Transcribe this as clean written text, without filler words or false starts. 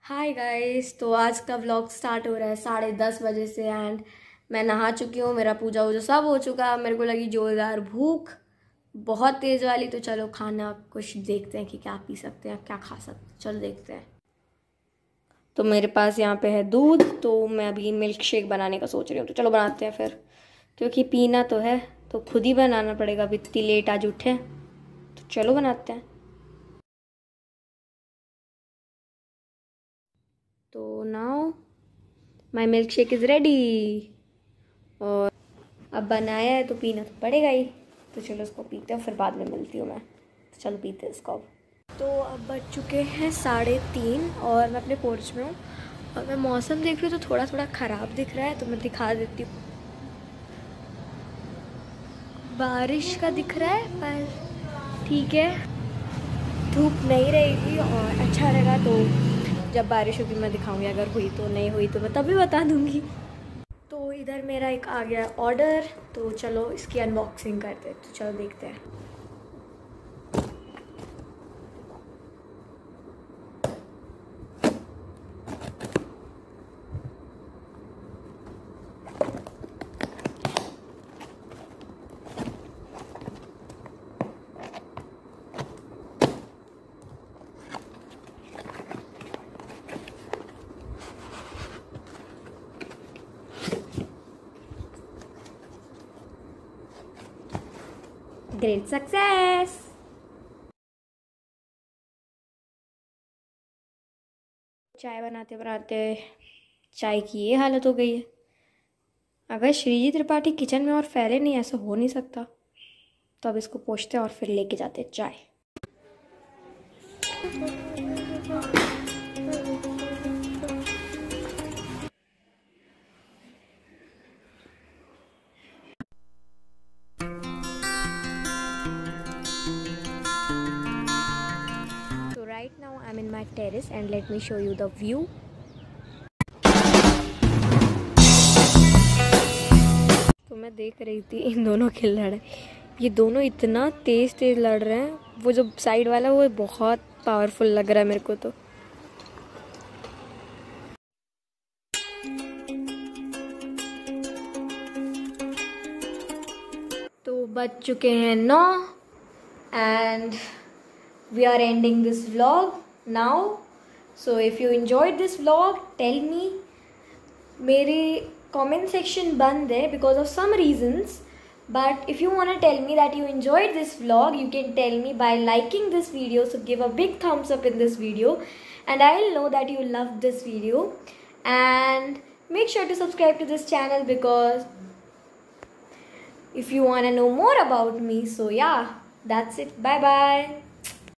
Hi guys. तो आज का व्लॉग स्टार्ट हो रहा है 10:30 बजे से एंड मैं नहा चुकी हूँ। मेरा पूजा वूजा सब हो चुका। मेरे को लगी जोरदार भूख, बहुत तेज़ वाली। तो चलो खाना कुछ देखते हैं कि क्या पी सकते हैं, क्या खा सकते हैं। चलो देखते हैं। तो मेरे पास यहाँ पे है दूध, तो मैं अभी मिल्क शेक बनाने का सोच रही हूँ। तो चलो बनाते हैं फिर, क्योंकि पीना तो है तो खुद ही बनाना पड़ेगा। अभी इतनी लेट आज उठे हैं, तो चलो बनाते हैं। तो now my milkshake is ready. और अब बनाया है तो पीना तो पड़ेगा ही। तो चलो इसको पीते हैं, फिर बाद में मिलती हूँ मैं। तो चलो पीते हैं इसको अब। तो अब बज चुके हैं 3:30 और मैं अपने पोर्च में हूँ और मैं मौसम देख रही हूँ तो थोड़ा थोड़ा ख़राब दिख रहा है। तो मैं दिखा देती हूँ। बारिश का दिख रहा है पर ठीक है, धूप नहीं रहेगी और अच्छा रहेगा। तो जब बारिश होगी मैं दिखाऊंगी, अगर हुई तो, नहीं हुई तो मैं तभी बता दूंगी। तो इधर मेरा एक आ गया ऑर्डर, तो चलो इसकी अनबॉक्सिंग करते हैं। तो चलो देखते हैं। Great success. चाय बनाते बनाते चाय की ये हालत हो गई है। अगर श्रीजी त्रिपाठी किचन में और फैले नहीं, ऐसा हो नहीं सकता। तो अब इसको पोंछते और फिर लेके जाते हैं चाय। So right now I'm in my terrace and let me show you the view. तो मैं देख रही थी इन दोनों के लड़, ये दोनों इतना तेज तेज लड़ रहे हैं। वो जो साइड वाला वो बहुत पावरफुल लग रहा है मेरे को। तो बज चुके हैं 9 and we are ending this vlog now. So if you enjoyed this vlog, tell me. मेरे comment section बंद है because of some reasons, but if you want to tell me that you enjoyed this vlog, you can tell me by liking this video. So give a big thumbs up in this video and I'll know that you loved this video. And make sure to subscribe to this channel because if you want to know more about me. So yeah, that's it. Bye bye.